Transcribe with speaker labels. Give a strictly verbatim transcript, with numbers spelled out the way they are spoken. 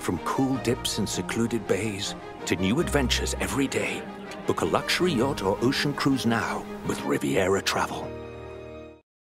Speaker 1: From cool dips in secluded bays to new adventures every day, book a luxury yacht or ocean cruise now with Riviera Travel.